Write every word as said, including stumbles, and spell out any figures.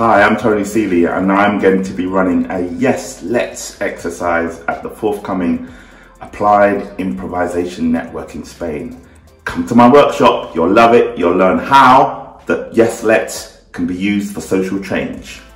Hi, I'm Tony Cealy and I'm going to be running a Yes, Let's exercise at the forthcoming Applied Improvisation Network in Spain. Come to my workshop, you'll love it, you'll learn how that Yes, Let's can be used for social change.